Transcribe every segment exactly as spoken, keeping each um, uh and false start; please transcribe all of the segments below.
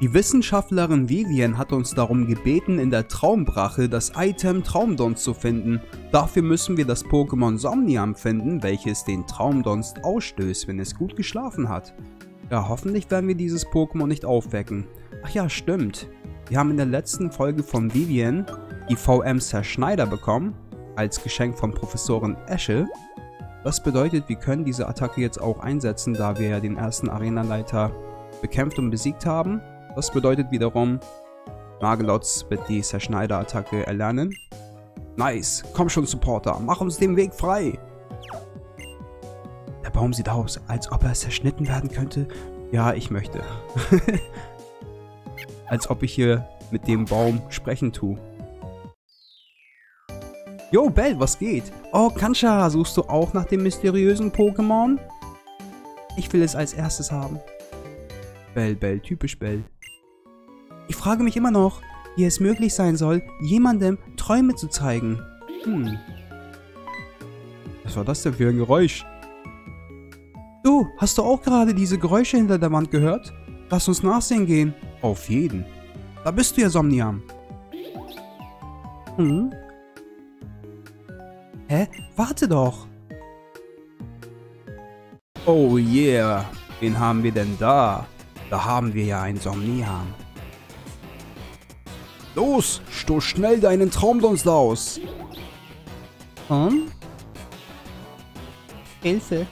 Die Wissenschaftlerin Vivian hat uns darum gebeten, in der Traumbrache das Item Traumdonst zu finden. Dafür müssen wir das Pokémon Somnium finden, welches den Traumdonst ausstößt, wenn es gut geschlafen hat. Ja, hoffentlich werden wir dieses Pokémon nicht aufwecken. Ach ja, stimmt. Wir haben in der letzten Folge von Vivian die V M Zerschneider bekommen, als Geschenk von Professorin Esche. Das bedeutet, wir können diese Attacke jetzt auch einsetzen, da wir ja den ersten Arenaleiter bekämpft und besiegt haben. Das bedeutet wiederum, Magelotz wird die Zerschneider-Attacke erlernen. Nice, komm schon Supporter, mach uns den Weg frei. Der Baum sieht aus, als ob er zerschnitten werden könnte. Ja, ich möchte. Als ob ich hier mit dem Baum sprechen tue. Yo, Bell, was geht? Oh, Kancha, suchst du auch nach dem mysteriösen Pokémon? Ich will es als erstes haben. Bell, Bell, typisch Bell. Ich frage mich immer noch, wie es möglich sein soll, jemandem Träume zu zeigen. Hm. Was war das denn für ein Geräusch? Du, hast du auch gerade diese Geräusche hinter der Wand gehört? Lass uns nachsehen gehen. Auf jeden. Da bist du ja, Somnium. Hm? Hä? Warte doch. Oh yeah. Wen haben wir denn da? Da haben wir ja ein Somnium. Los, stoß schnell deinen Traumdonst aus. Hm? Hilfe.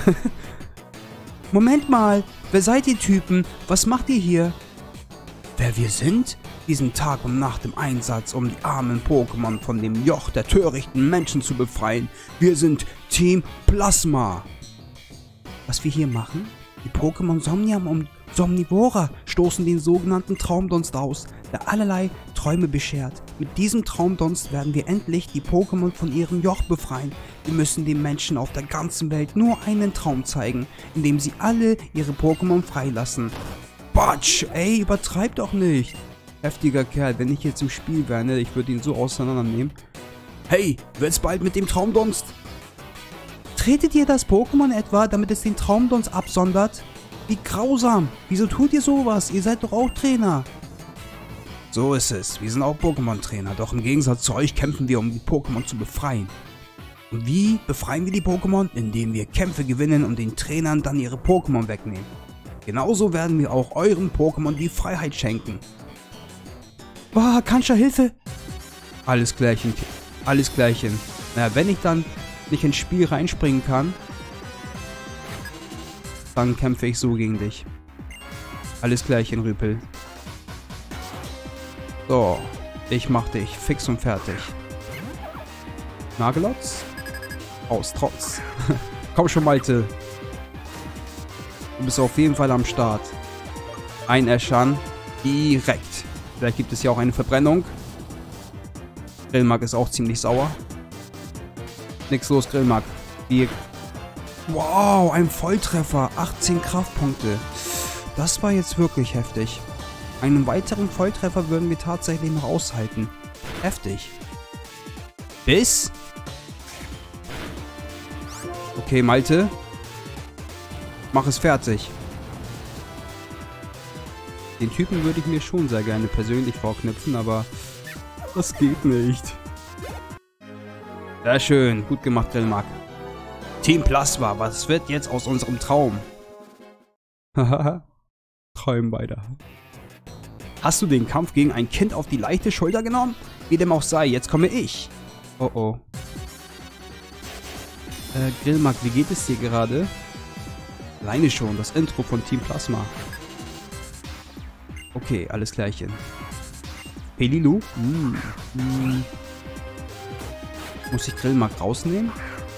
Moment mal, wer seid ihr Typen? Was macht ihr hier? Wer wir sind? Wir sind Tag und Nacht im Einsatz, um die armen Pokémon von dem Joch der törichten Menschen zu befreien. Wir sind Team Plasma. Was wir hier machen? Die Pokémon Somnium und Somnivora stoßen den sogenannten Traumdonst aus, der allerlei Träume beschert. Mit diesem Traumdonst werden wir endlich die Pokémon von ihrem Joch befreien. Wir müssen den Menschen auf der ganzen Welt nur einen Traum zeigen, indem sie alle ihre Pokémon freilassen. Batsch, ey, übertreib doch nicht. Heftiger Kerl, wenn ich jetzt im Spiel wäre, ne, ich würde ihn so auseinandernehmen. Hey, wird's bald mit dem Traumdonst? Tretet ihr das Pokémon etwa, damit es den Traumdonst absondert? Wie grausam! Wieso tut ihr sowas? Ihr seid doch auch Trainer. So ist es. Wir sind auch Pokémon-Trainer. Doch im Gegensatz zu euch kämpfen wir, um die Pokémon zu befreien. Und wie befreien wir die Pokémon? Indem wir Kämpfe gewinnen und den Trainern dann ihre Pokémon wegnehmen. Genauso werden wir auch euren Pokémon die Freiheit schenken. Boah, Kancha, Hilfe! Alles klärchen. Alles klärchen. Naja, wenn ich dann nicht ins Spiel reinspringen kann, dann kämpfe ich so gegen dich. Alles klärchen, Rüpel. So, ich mach dich fix und fertig. Magelotz? Aus Trotz. Komm schon, Malte. Du bist auf jeden Fall am Start. Einäschern. Direkt. Vielleicht gibt es ja auch eine Verbrennung. Grillmark ist auch ziemlich sauer. Nix los, Grillmark. Wir... Wow, ein Volltreffer. achtzehn Kraftpunkte. Das war jetzt wirklich heftig. Einen weiteren Volltreffer würden wir tatsächlich noch aushalten. Heftig. Bis... Okay, Malte. Mach es fertig. Den Typen würde ich mir schon sehr gerne persönlich vorknüpfen, aber das geht nicht. Sehr schön. Gut gemacht, Grillmark. Team Plasma, was wird jetzt aus unserem Traum? Haha. Träumen weiter. Hast du den Kampf gegen ein Kind auf die leichte Schulter genommen? Wie dem auch sei, jetzt komme ich. Oh oh. Äh, Grillmark, wie geht es dir gerade? Alleine schon, das Intro von Team Plasma. Okay, alles klärchen. Pelilu? Mm. Mm. Muss ich Grillmark rausnehmen?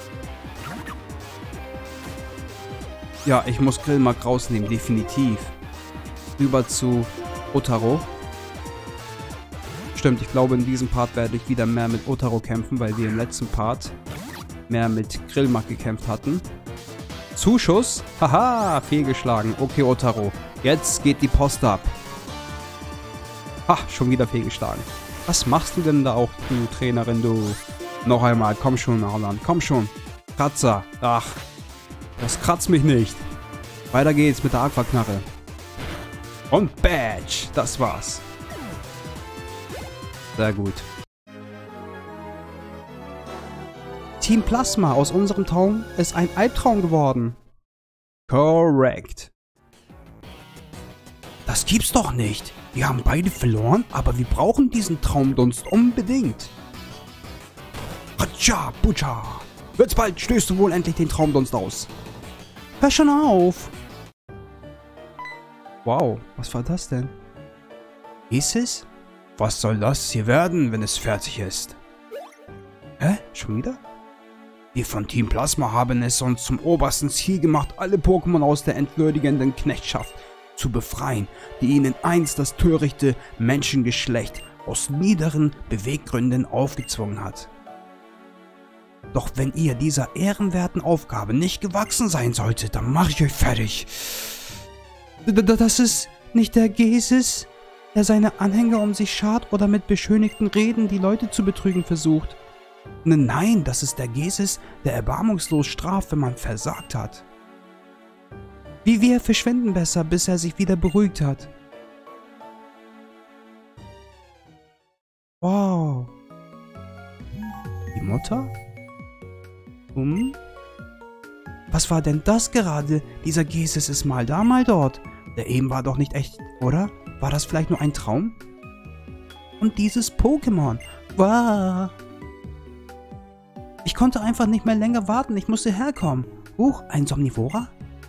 Ja, ich muss Grillmark rausnehmen, definitiv. Rüber zu Otaro. Stimmt, ich glaube in diesem Part werde ich wieder mehr mit Otaro kämpfen, weil wir im letzten Part mehr mit Grillmark gekämpft hatten. Zuschuss? Haha, fehlgeschlagen. Okay, Otaro. Jetzt geht die Post ab. Ha, schon wieder fehlgeschlagen. Was machst du denn da auch, du Trainerin, du? Noch einmal, komm schon, Arlan, komm schon. Kratzer. Ach, das kratzt mich nicht. Weiter geht's mit der Aquaknarre. Und Badge. Das war's. Sehr gut. Team Plasma aus unserem Traum ist ein Albtraum geworden. Korrekt. Das gibt's doch nicht. Wir haben beide verloren, aber wir brauchen diesen Traumdunst unbedingt. Hatscha, Butscha. Wird's bald, stößt du wohl endlich den Traumdunst aus. Hör schon auf. Wow, was war das denn? Ist es? Was soll das hier werden, wenn es fertig ist? Hä? Schon wieder? Wir von Team Plasma haben es uns zum obersten Ziel gemacht, alle Pokémon aus der entwürdigenden Knechtschaft zu befreien, die ihnen einst das törichte Menschengeschlecht aus niederen Beweggründen aufgezwungen hat. Doch wenn ihr dieser ehrenwerten Aufgabe nicht gewachsen sein solltet, dann mache ich euch fertig. Das ist nicht der Gesis, der seine Anhänger um sich schart oder mit beschönigten Reden die Leute zu betrügen versucht. Nein, das ist der Gesis, der erbarmungslos straft, wenn man versagt hat. Wie wir verschwinden besser, bis er sich wieder beruhigt hat. Wow. Die Mutter? Hm? Was war denn das gerade? Dieser Gesis ist mal da, mal dort. Der eben war doch nicht echt, oder? War das vielleicht nur ein Traum? Und dieses Pokémon. Wow. Ich konnte einfach nicht mehr länger warten. Ich musste herkommen. Huch, ein Somnivora?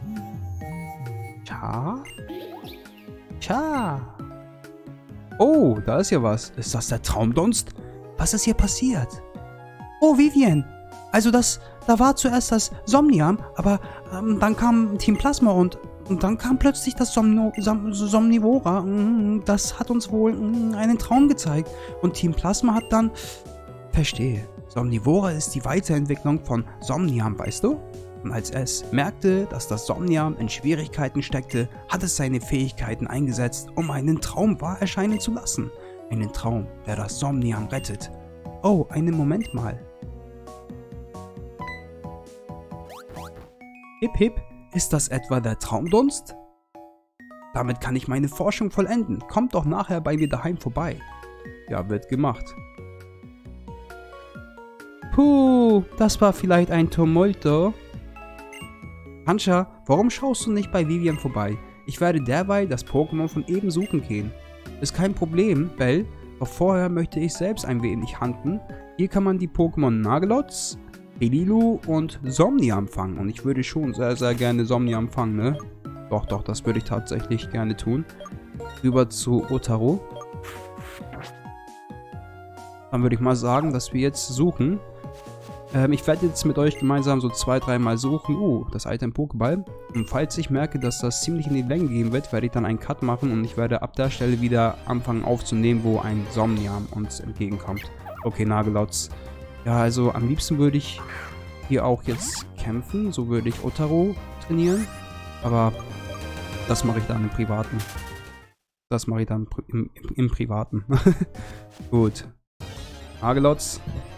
Tja? Tja. Oh, da ist ja was. Ist das der Traumdunst? Was ist hier passiert? Oh, Vivian. Also das, da war zuerst das Somniam, aber ähm, dann kam Team Plasma und, und dann kam plötzlich das Somno, Som, Somnivora. Das hat uns wohl einen Traum gezeigt. Und Team Plasma hat dann... Verstehe. Somnivora ist die Weiterentwicklung von Somniam, weißt du? Und als es merkte, dass das Somniam in Schwierigkeiten steckte, hat es seine Fähigkeiten eingesetzt, um einen Traum wahr erscheinen zu lassen. Einen Traum, der das Somniam rettet. Oh, einen Moment mal. Hip hip, ist das etwa der Traumdunst? Damit kann ich meine Forschung vollenden. Kommt doch nachher bei mir daheim vorbei. Ja, wird gemacht. Puh, das war vielleicht ein Tumulto. Hanscha, warum schaust du nicht bei Vivian vorbei? Ich werde derweil das Pokémon von eben suchen gehen. Ist kein Problem, Bell, doch vorher möchte ich selbst ein wenig hunten. Hier kann man die Pokémon Nagelotz, Elilu und Somniam fangen. Und ich würde schon sehr, sehr gerne Somniam fangen, ne? Doch, doch, das würde ich tatsächlich gerne tun. Rüber zu Otaro. Dann würde ich mal sagen, dass wir jetzt suchen. Ähm, ich werde jetzt mit euch gemeinsam so zwei, dreimal suchen. Uh, das Item Pokéball. Und falls ich merke, dass das ziemlich in die Länge gehen wird, werde ich dann einen Cut machen und ich werde ab der Stelle wieder anfangen aufzunehmen, wo ein Somniam uns entgegenkommt. Okay, Nagelotz. Ja, also am liebsten würde ich hier auch jetzt kämpfen. So würde ich Otaro trainieren. Aber das mache ich dann im Privaten. Das mache ich dann im, im, im Privaten. Gut. Nagelotz.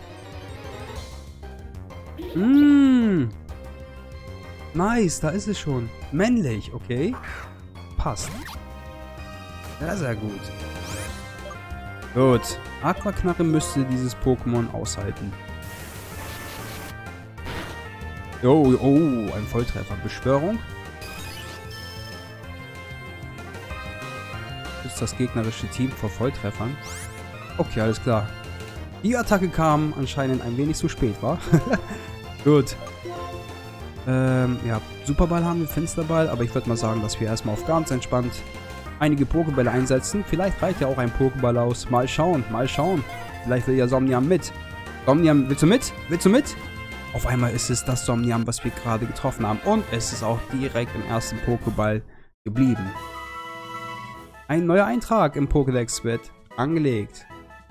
Mmh. Nice, da ist es schon. Männlich, okay. Passt. Sehr, sehr gut. Gut. Aquaknarre müsste dieses Pokémon aushalten. Oh, oh, ein Volltreffer. Beschwörung. Ist das gegnerische Team vor Volltreffern? Okay, alles klar. Die Attacke kam anscheinend ein wenig zu spät, wa? Gut. Ähm, ja, Superball haben wir, Finsterball, aber ich würde mal sagen, dass wir erstmal auf ganz entspannt einige Pokébälle einsetzen. Vielleicht reicht ja auch ein Pokéball aus. Mal schauen, mal schauen. Vielleicht will ja Somniam mit. Somniam, willst du mit? Willst du mit? Auf einmal ist es das Somniam, was wir gerade getroffen haben. Und es ist auch direkt im ersten Pokéball geblieben. Ein neuer Eintrag im Pokédex wird angelegt.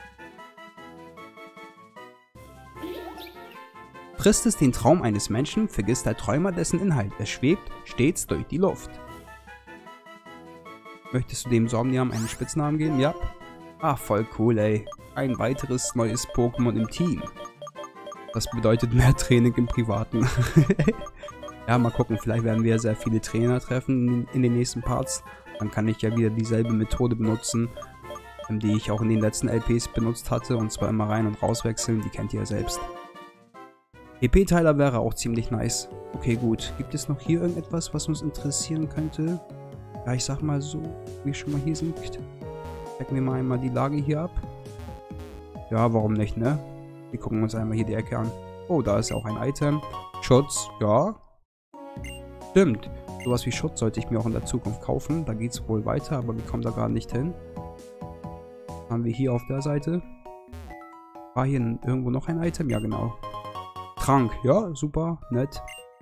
Frisst es den Traum eines Menschen, vergisst der Träumer dessen Inhalt. Es schwebt stets durch die Luft. Möchtest du dem Somniam einen Spitznamen geben? Ja. Ach, voll cool, ey. Ein weiteres neues Pokémon im Team. Das bedeutet mehr Training im Privaten. Ja, mal gucken. Vielleicht werden wir sehr viele Trainer treffen in den nächsten Parts. Dann kann ich ja wieder dieselbe Methode benutzen, die ich auch in den letzten L Ps benutzt hatte. Und zwar immer rein und raus wechseln. Die kennt ihr ja selbst. E P-Teiler wäre auch ziemlich nice. Okay, gut. Gibt es noch hier irgendetwas, was uns interessieren könnte? Ja, ich sag mal so, wie wir schon mal hier sind. Checken wir mal einmal die Lage hier ab. Ja, warum nicht, ne? Wir gucken uns einmal hier die Ecke an. Oh, da ist auch ein Item. Schutz, ja. Stimmt. Sowas wie Schutz sollte ich mir auch in der Zukunft kaufen. Da geht es wohl weiter, aber wir kommen da gerade nicht hin. Haben wir hier auf der Seite. War hier irgendwo noch ein Item? Ja, genau. Trank, ja, super, nett.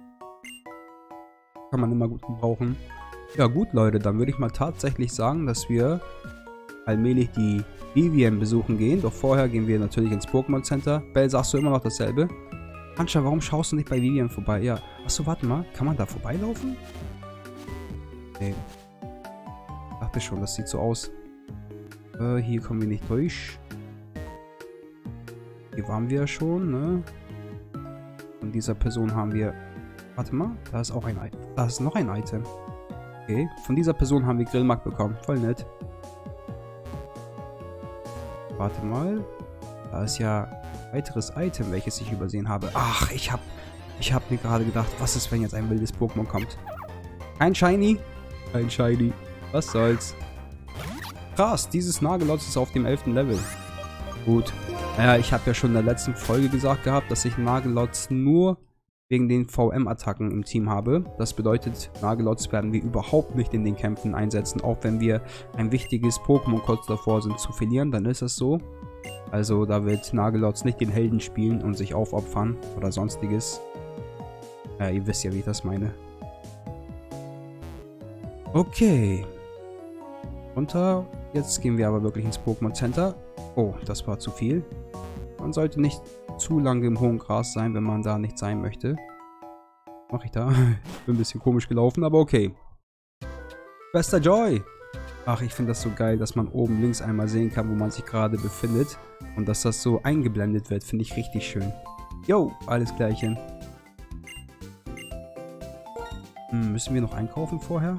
Kann man immer gut gebrauchen. Ja gut, Leute, dann würde ich mal tatsächlich sagen, dass wir allmählich die Vivien besuchen gehen. Doch vorher gehen wir natürlich ins Pokémon Center. Bell, sagst du immer noch dasselbe? Anscha, warum schaust du nicht bei Vivien vorbei? Ja, achso, warte mal. Kann man da vorbeilaufen? Nee. Ich dachte schon, das sieht so aus. Äh, hier kommen wir nicht durch. Hier waren wir schon, ne? Von dieser Person haben wir... Warte mal, da ist auch ein Item. Da ist noch ein Item. Okay, von dieser Person haben wir Grillmark bekommen. Voll nett. Warte mal. Da ist ja ein weiteres Item, welches ich übersehen habe. Ach, ich hab... Ich hab mir gerade gedacht, was ist, wenn jetzt ein wildes Pokémon kommt? Kein Shiny? Kein Shiny. Was soll's? Krass, dieses Nagelotz ist auf dem elften Level. Gut. Naja, ich habe ja schon in der letzten Folge gesagt gehabt, dass ich Nagelotz nur wegen den V M-Attacken im Team habe. Das bedeutet, Nagelotz werden wir überhaupt nicht in den Kämpfen einsetzen, auch wenn wir ein wichtiges Pokémon kurz davor sind zu verlieren, dann ist es so. Also da wird Nagelotz nicht den Helden spielen und sich aufopfern oder sonstiges. Ja, ihr wisst ja, wie ich das meine. Okay. Runter. Jetzt gehen wir aber wirklich ins Pokémon Center. Oh, das war zu viel. Man sollte nicht zu lange im hohen Gras sein, wenn man da nicht sein möchte. Was mache ich da? Ich bin ein bisschen komisch gelaufen, aber okay. Bester Joy! Ach, ich finde das so geil, dass man oben links einmal sehen kann, wo man sich gerade befindet. Und dass das so eingeblendet wird, finde ich richtig schön. Jo, alles Klärchen. Hm, müssen wir noch einkaufen vorher?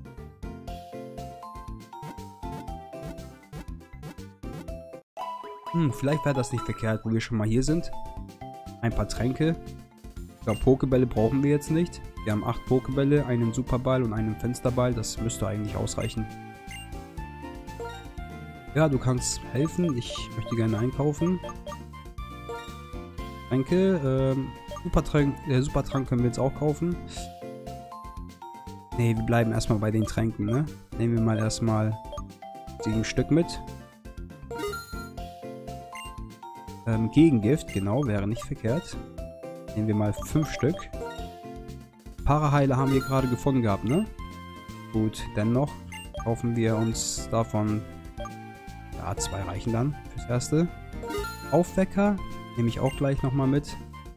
Hm, vielleicht wäre das nicht verkehrt, wo wir schon mal hier sind. Ein paar Tränke. Ich glaube, Pokebälle brauchen wir jetzt nicht. Wir haben acht Pokebälle, einen Superball und einen Fensterball. Das müsste eigentlich ausreichen. Ja, du kannst helfen. Ich möchte gerne einkaufen. Tränke. Ähm, Supertrank, äh, Supertrank können wir jetzt auch kaufen. Ne, wir bleiben erstmal bei den Tränken, ne? Nehmen wir mal erstmal sieben Stück mit. Ähm, Gegengift, genau, wäre nicht verkehrt. Nehmen wir mal fünf Stück. Paraheiler haben wir gerade gefunden gehabt, ne? Gut, dennoch kaufen wir uns davon... Ja, zwei reichen dann fürs Erste. Aufwecker nehme ich auch gleich nochmal mit.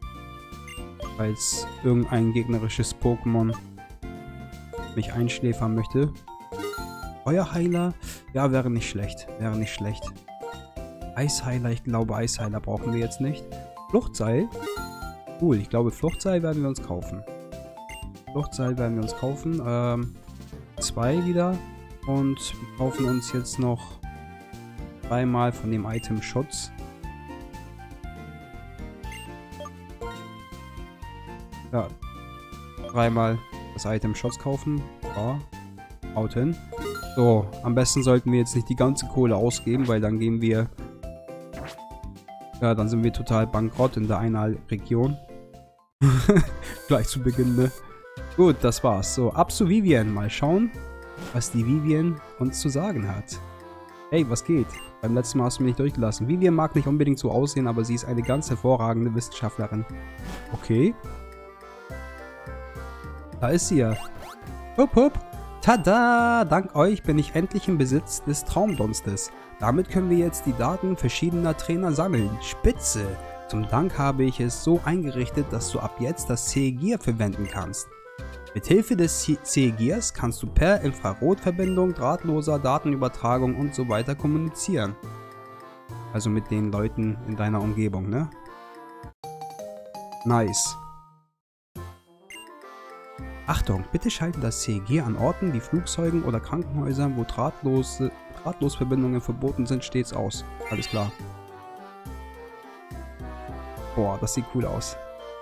Falls irgendein gegnerisches Pokémon mich einschläfern möchte. Feuerheiler, ja, wäre nicht schlecht. Wäre nicht schlecht. Eisheiler, ich glaube Eisheiler brauchen wir jetzt nicht. Fluchtseil. Cool, ich glaube Fluchtseil werden wir uns kaufen. Fluchtseil werden wir uns kaufen. Ähm, zwei wieder. Und wir kaufen uns jetzt noch dreimal von dem Item Schutz. Ja. Dreimal das Item Schutz kaufen. Ja. Haut hin. So, am besten sollten wir jetzt nicht die ganze Kohle ausgeben, weil dann gehen wir... Ja, dann sind wir total bankrott in der einen Region. Gleich zu Beginn, ne? Gut, das war's. So, ab zu Vivien. Mal schauen, was die Vivien uns zu sagen hat. Hey, was geht? Beim letzten Mal hast du mich nicht durchgelassen. Vivien mag nicht unbedingt so aussehen, aber sie ist eine ganz hervorragende Wissenschaftlerin. Okay. Da ist sie ja. Hup, hup. Tada! Dank euch bin ich endlich im Besitz des Traumdunstes. Damit können wir jetzt die Daten verschiedener Trainer sammeln. Spitze! Zum Dank habe ich es so eingerichtet, dass du ab jetzt das C-Gear verwenden kannst. Mithilfe des C-Gears kannst du per Infrarotverbindung, drahtloser Datenübertragung und so weiter kommunizieren. Also mit den Leuten in deiner Umgebung, ne? Nice. Achtung, bitte schalte das C E G an Orten wie Flugzeugen oder Krankenhäusern, wo drahtlose, Drahtlosverbindungen verboten sind, stets aus. Alles klar. Boah, das sieht cool aus.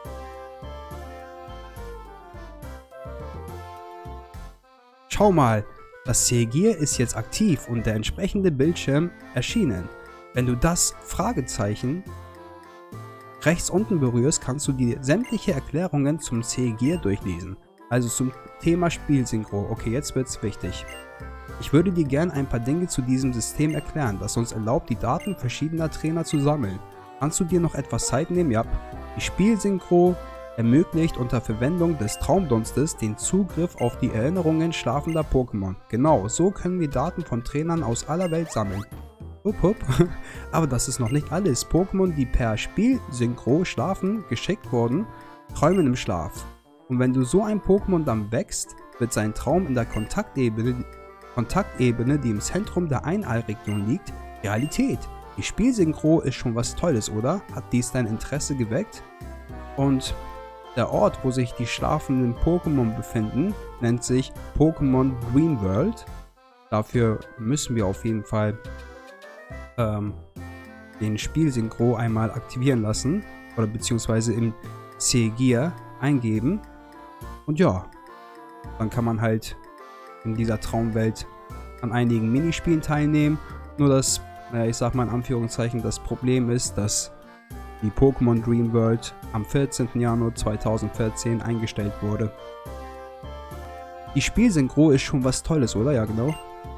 Schau mal, das C E G ist jetzt aktiv und der entsprechende Bildschirm erschienen. Wenn du das Fragezeichen rechts unten berührst, kannst du die sämtliche Erklärungen zum C E G durchlesen. Also zum Thema Spielsynchro. Okay, jetzt wird's wichtig. Ich würde dir gern ein paar Dinge zu diesem System erklären, das uns erlaubt, die Daten verschiedener Trainer zu sammeln. Kannst du dir noch etwas Zeit nehmen? Ja. Die Spielsynchro ermöglicht unter Verwendung des Traumdunstes den Zugriff auf die Erinnerungen schlafender Pokémon. Genau, so können wir Daten von Trainern aus aller Welt sammeln. Hup, hup. Aber das ist noch nicht alles. Pokémon, die per Spielsynchro schlafen, geschickt wurden, träumen im Schlaf. Und wenn du so ein Pokémon dann wächst, wird sein Traum in der Kontaktebene, Kontaktebene, die im Zentrum der Einalregion liegt, Realität. Die Spielsynchro ist schon was Tolles, oder? Hat dies dein Interesse geweckt? Und der Ort, wo sich die schlafenden Pokémon befinden, nennt sich Pokémon Dream World. Dafür müssen wir auf jeden Fall ähm, den Spielsynchro einmal aktivieren lassen oder beziehungsweise im C E G eingeben. Und ja, dann kann man halt in dieser Traumwelt an einigen Minispielen teilnehmen. Nur das, naja, ich sag mal in Anführungszeichen, das Problem ist, dass die Pokémon Dream World am vierzehnten Januar zweitausendvierzehn eingestellt wurde. Die Spielsynchro ist schon was Tolles, oder? Ja, genau.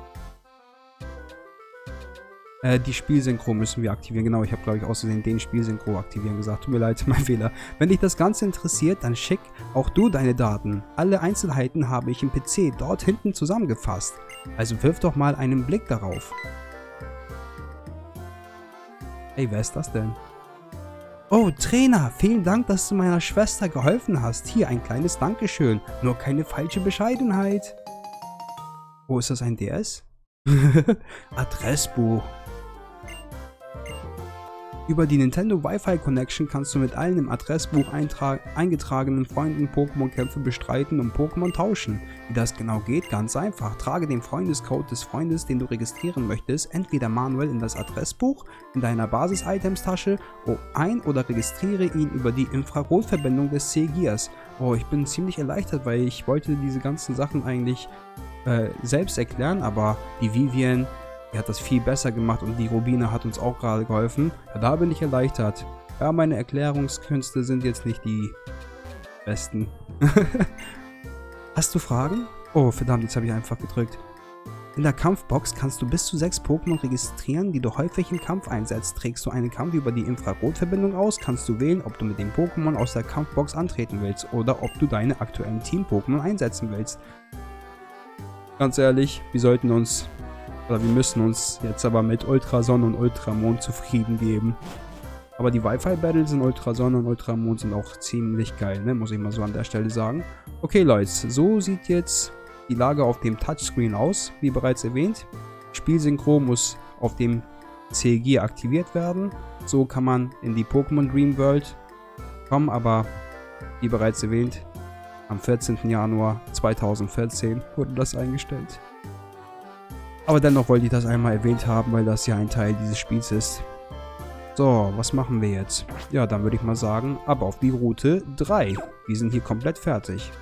Äh, die Spielsynchro müssen wir aktivieren. Genau, ich habe, glaube ich, außerdem den Spielsynchro aktivieren gesagt. Tut mir leid, mein Fehler. Wenn dich das Ganze interessiert, dann schick auch du deine Daten. Alle Einzelheiten habe ich im P C dort hinten zusammengefasst. Also wirf doch mal einen Blick darauf. Ey, wer ist das denn? Oh, Trainer, vielen Dank, dass du meiner Schwester geholfen hast. Hier ein kleines Dankeschön. Nur keine falsche Bescheidenheit. Oh, ist das ein D S? Adressbuch. Über die Nintendo Wi-Fi Connection kannst du mit allen im Adressbuch eingetragenen Freunden Pokémon-Kämpfe bestreiten und Pokémon tauschen. Wie das genau geht? Ganz einfach. Trage den Freundescode des Freundes, den du registrieren möchtest, entweder manuell in das Adressbuch in deiner Basis-Items-Tasche ein oder registriere ihn über die Infrarotverbindung des C E Gs. Oh, ich bin ziemlich erleichtert, weil ich wollte diese ganzen Sachen eigentlich äh, selbst erklären, aber die Vivian, die hat das viel besser gemacht und die Rubine hat uns auch gerade geholfen. Ja, da bin ich erleichtert. Ja, meine Erklärungskünste sind jetzt nicht die besten. Hast du Fragen? Oh, verdammt, jetzt habe ich einfach gedrückt. In der Kampfbox kannst du bis zu sechs Pokémon registrieren, die du häufig im Kampf einsetzt. Trägst du einen Kampf über die Infrarotverbindung aus, kannst du wählen, ob du mit dem Pokémon aus der Kampfbox antreten willst oder ob du deine aktuellen Team-Pokémon einsetzen willst. Ganz ehrlich, wir sollten uns... Oder wir müssen uns jetzt aber mit Ultrasonne und Ultramond zufrieden geben. Aber die Wi-Fi-Battles in Ultrasonne und Ultramond sind auch ziemlich geil, ne? Muss ich mal so an der Stelle sagen. Okay, Leute, so sieht jetzt die Lage auf dem Touchscreen aus, wie bereits erwähnt. Spielsynchro muss auf dem C E G aktiviert werden. So kann man in die Pokémon Dream World kommen, aber wie bereits erwähnt, am vierzehnten Januar zweitausendvierzehn wurde das eingestellt. Aber dennoch wollte ich das einmal erwähnt haben, weil das ja ein Teil dieses Spiels ist. So, was machen wir jetzt? Ja, dann würde ich mal sagen, ab auf die Route drei. Wir sind hier komplett fertig.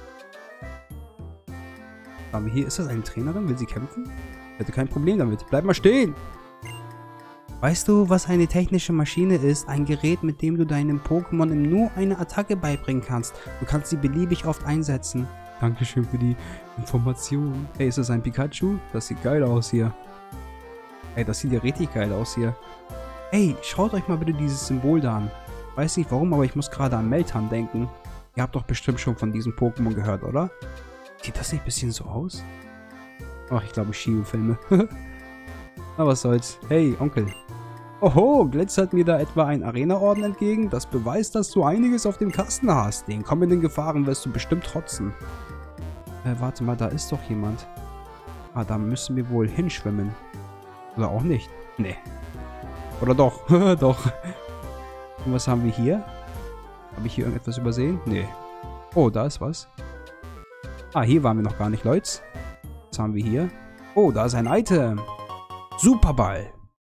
Haben wir hier, ist das eine Trainerin? Will sie kämpfen? Ich hätte kein Problem damit. Bleib mal stehen! Weißt du, was eine technische Maschine ist? Ein Gerät, mit dem du deinem Pokémon nur eine Attacke beibringen kannst. Du kannst sie beliebig oft einsetzen. Dankeschön für die Information. Hey, ist das ein Pikachu? Das sieht geil aus hier. Ey, das sieht ja richtig geil aus hier. Ey, schaut euch mal bitte dieses Symbol da an. Weiß nicht warum, aber ich muss gerade an Meltan denken. Ihr habt doch bestimmt schon von diesem Pokémon gehört, oder? Sieht das nicht ein bisschen so aus? Ach, ich glaube, ich schiebe Filme. Na, was soll's. Hey, Onkel. Oho, glitzert mir da etwa ein Arena-Orden entgegen? Das beweist, dass du einiges auf dem Kasten hast. Den kommenden Gefahren wirst du bestimmt trotzen. Äh, warte mal, da ist doch jemand. Ah, da müssen wir wohl hinschwimmen. Oder auch nicht. Nee. Oder doch. Doch. Und was haben wir hier? Habe ich hier irgendetwas übersehen? Nee. Oh, da ist was. Ah, hier waren wir noch gar nicht, Leute. Was haben wir hier? Oh, da ist ein Item. Superball.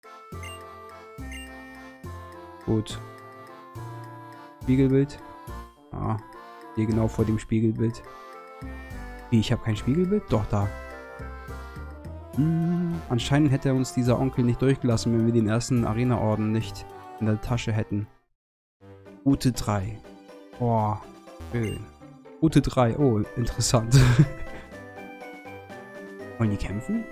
Gut. Spiegelbild. Ah, hier genau vor dem Spiegelbild. Wie, ich habe kein Spiegelbild? Doch, da. Hm, anscheinend hätte uns dieser Onkel nicht durchgelassen, wenn wir den ersten Arena-Orden nicht in der Tasche hätten. Route drei. Boah, schön. Route drei. Oh, interessant. Wollen die kämpfen?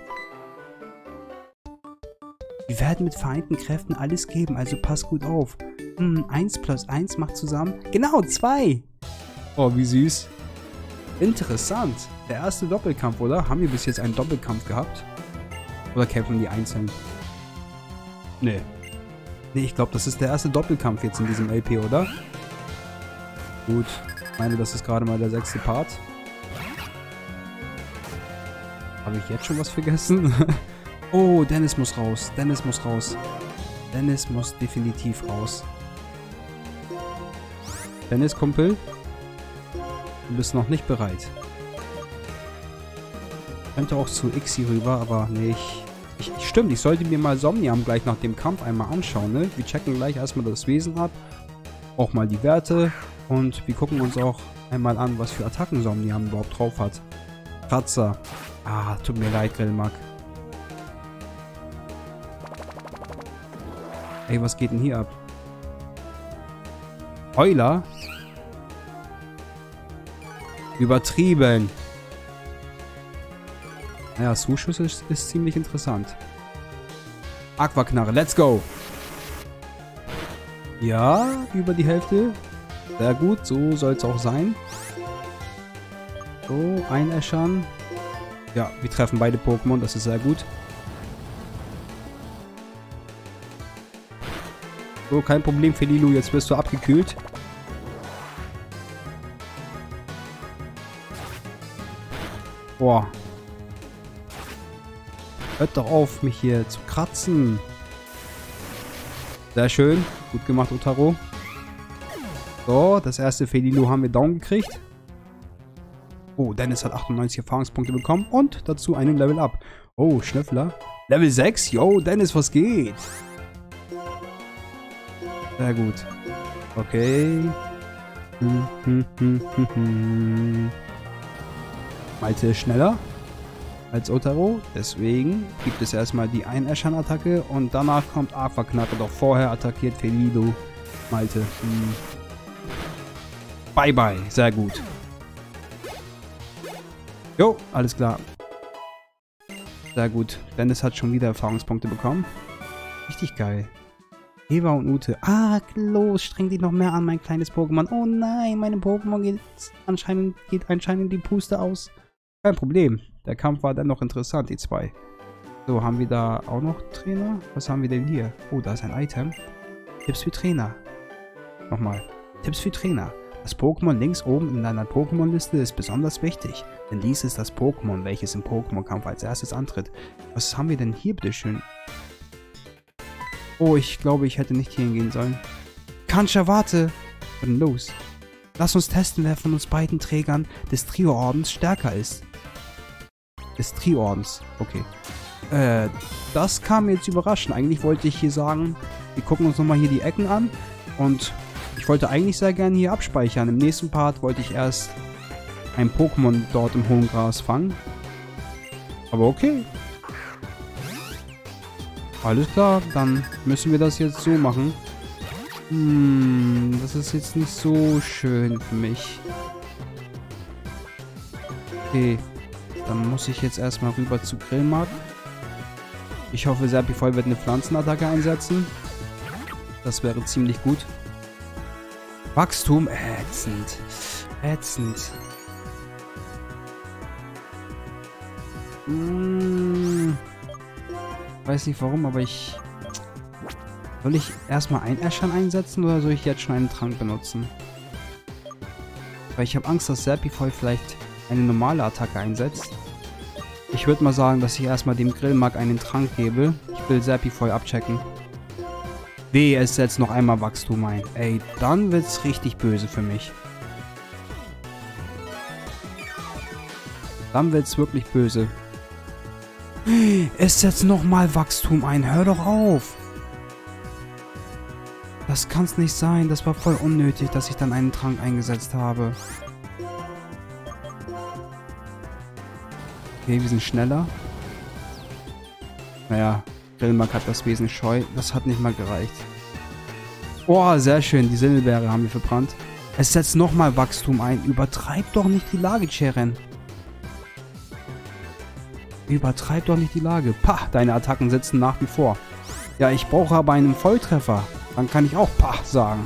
Wir werden mit vereinten Kräften alles geben, also pass gut auf. Hm, eins plus eins macht zusammen... Genau, zwei! Oh, wie süß. Interessant. Der erste Doppelkampf, oder? Haben wir bis jetzt einen Doppelkampf gehabt? Oder kämpfen die einzeln? Nee. Nee, ich glaube, das ist der erste Doppelkampf jetzt in diesem L P, oder? Gut. Ich meine, das ist gerade mal der sechste Part. Habe ich jetzt schon was vergessen? Oh, Dennis muss raus. Dennis muss raus. Dennis muss definitiv raus. Dennis, Kumpel. Du bist noch nicht bereit. Ich könnte auch zu Ixi rüber, aber nee, ich, ich, ich... Stimmt, ich sollte mir mal Somnium gleich nach dem Kampf einmal anschauen, ne? Wir checken gleich erstmal das Wesen ab. Auch mal die Werte. Und wir gucken uns auch einmal an, was für Attacken Somnium überhaupt drauf hat. Kratzer. Ah, tut mir leid, Grillmark. Ey, was geht denn hier ab? Euler? Übertrieben. Naja, Zuschuss ist, ist ziemlich interessant. Aquaknarre, let's go! Ja, über die Hälfte. Sehr gut, so soll es auch sein. So, einäschern. Ja, wir treffen beide Pokémon, das ist sehr gut. So, kein Problem, Felilu, jetzt wirst du abgekühlt. Boah. Hört doch auf, mich hier zu kratzen. Sehr schön. Gut gemacht, Otaro. So, das erste Felilu haben wir down gekriegt. Oh, Dennis hat achtundneunzig Erfahrungspunkte bekommen und dazu einen Level Up. Oh, Schnüffler. Level sechs? Yo, Dennis, was geht? Sehr gut. Okay. Hm, hm, hm, hm, hm. Malte ist schneller als Otaro, deswegen gibt es erstmal die Einäschern-Attacke und danach kommt Aquaknarre, doch vorher attackiert Felilu Malte. Hm. Bye bye, sehr gut. Jo, alles klar. Sehr gut. Dennis hat schon wieder Erfahrungspunkte bekommen. Richtig geil. Eva und Ute. Ah, los, streng dich noch mehr an, mein kleines Pokémon. Oh nein, meinem Pokémon geht anscheinend, geht anscheinend die Puste aus. Kein Problem. Der Kampf war dann noch interessant, die zwei. So, haben wir da auch noch Trainer? Was haben wir denn hier? Oh, da ist ein Item. Tipps für Trainer. Nochmal. Tipps für Trainer. Das Pokémon links oben in deiner Pokémon-Liste ist besonders wichtig, denn dies ist das Pokémon, welches im Pokémon-Kampf als erstes antritt. Was haben wir denn hier, bitteschön? Oh, ich glaube, ich hätte nicht hier hingehen sollen. Kancha, warte! Was ist denn los? Lass uns testen, wer von uns beiden Trägern des Trio-Ordens stärker ist. Des Trio-Ordens, okay. Äh, das kam mir jetzt überraschend. Eigentlich wollte ich hier sagen, wir gucken uns nochmal hier die Ecken an und ich wollte eigentlich sehr gerne hier abspeichern. Im nächsten Part wollte ich erst ein Pokémon dort im hohen Gras fangen. Aber okay. Alles klar, dann müssen wir das jetzt so machen. Hm, das ist jetzt nicht so schön für mich. Okay, dann muss ich jetzt erstmal rüber zu Grillmark. Ich hoffe, Serpifol wird eine Pflanzenattacke einsetzen. Das wäre ziemlich gut. Wachstum, ätzend. Ätzend. Hm. Weiß nicht warum, aber ich... Soll ich erstmal Einäschern einsetzen oder soll ich jetzt schon einen Trank benutzen? Weil ich habe Angst, dass Serpifol vielleicht eine normale Attacke einsetzt. Ich würde mal sagen, dass ich erstmal dem Grillmark einen Trank gebe. Ich will Serpifol abchecken. Wehe, es setzt noch einmal Wachstum ein. Ey, dann wird's richtig böse für mich. Dann wird's wirklich böse. Es setzt nochmal Wachstum ein. Hör doch auf. Das kann's nicht sein. Das war voll unnötig, dass ich dann einen Trank eingesetzt habe. Okay, wir sind schneller. Naja, Grillmark hat das Wesen scheu. Das hat nicht mal gereicht. Oh, sehr schön. Die Silbeere haben wir verbrannt. Es setzt nochmal Wachstum ein. Übertreib doch nicht die Lage, Cheren. Übertreib doch nicht die Lage. Pah, deine Attacken sitzen nach wie vor. Ja, ich brauche aber einen Volltreffer. Dann kann ich auch Pah sagen.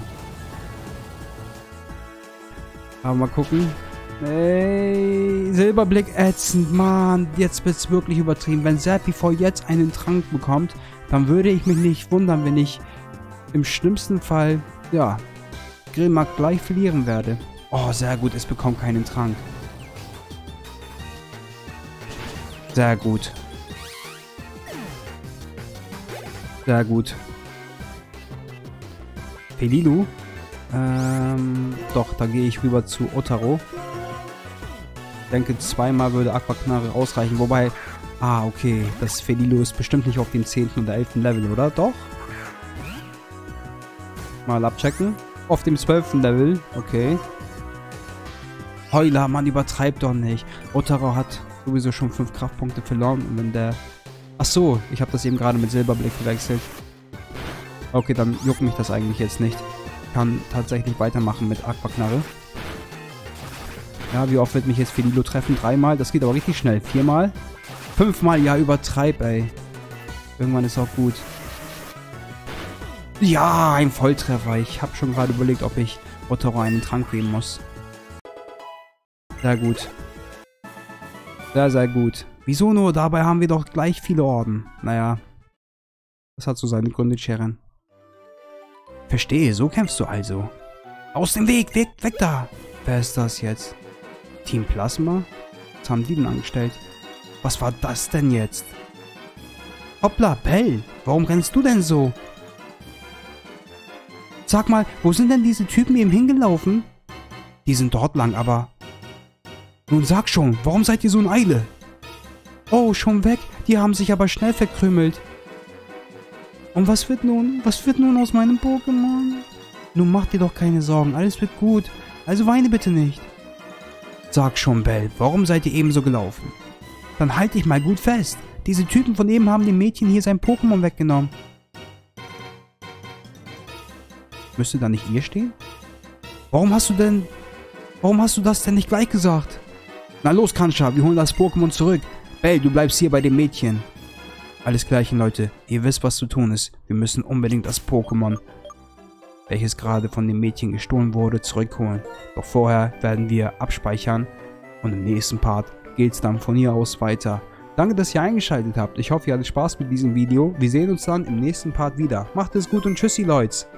Aber mal gucken. Ey, Silberblick ätzend, Mann. Jetzt wird es wirklich übertrieben. Wenn Serpifor jetzt einen Trank bekommt, dann würde ich mich nicht wundern, wenn ich im schlimmsten Fall, ja, Grillmark gleich verlieren werde. Oh, sehr gut. Es bekommt keinen Trank. Sehr gut. Sehr gut. Felilu? Ähm, doch, da gehe ich rüber zu Otaro. Ich denke, zweimal würde Aquaknarre ausreichen. Wobei, ah, okay, das Felilu ist bestimmt nicht auf dem zehnten oder elften Level, oder? Doch? Mal abchecken. Auf dem zwölften Level, okay. Heuler, Mann, übertreibt doch nicht. Otaro hat sowieso schon fünf Kraftpunkte verloren. Und wenn der... Ach so, ich habe das eben gerade mit Silberblick verwechselt. Okay, dann juckt mich das eigentlich jetzt nicht. Ich kann tatsächlich weitermachen mit Aquaknarre. Ja, wie oft wird mich jetzt Felilu treffen? Dreimal? Das geht aber richtig schnell. Viermal? Fünfmal? Ja, übertreib, ey. Irgendwann ist auch gut. Ja, ein Volltreffer. Ich habe schon gerade überlegt, ob ich Otaro einen Trank geben muss. Sehr gut. Sehr, sehr gut. Wieso nur? Dabei haben wir doch gleich viele Orden. Naja. Das hat so seine Gründe, Cheren. Verstehe, so kämpfst du also. Aus dem Weg, weg, weg da. Wer ist das jetzt? Team Plasma? Was haben die denn angestellt? Was war das denn jetzt? Hoppla, Bell, warum rennst du denn so? Sag mal, wo sind denn diese Typen eben hingelaufen? Die sind dort lang, aber... Nun sag schon, warum seid ihr so in Eile? Oh, schon weg. Die haben sich aber schnell verkrümelt. Und was wird nun? Was wird nun aus meinem Pokémon? Nun mach dir doch keine Sorgen, alles wird gut. Also weine bitte nicht. Sag schon, Bell, warum seid ihr eben so gelaufen? Dann halt dich mal gut fest. Diese Typen von eben haben dem Mädchen hier sein Pokémon weggenommen. Müsste da nicht ihr stehen? Warum hast du denn... Warum hast du das denn nicht gleich gesagt? Na los, Kancha, wir holen das Pokémon zurück. Bell, du bleibst hier bei dem Mädchen. Alles Gleiche, Leute. Ihr wisst, was zu tun ist. Wir müssen unbedingt das Pokémon, welches gerade von dem Mädchen gestohlen wurde, zurückholen. Doch vorher werden wir abspeichern. Und im nächsten Part geht es dann von hier aus weiter. Danke, dass ihr eingeschaltet habt. Ich hoffe, ihr hattet Spaß mit diesem Video. Wir sehen uns dann im nächsten Part wieder. Macht es gut und tschüssi, Leute.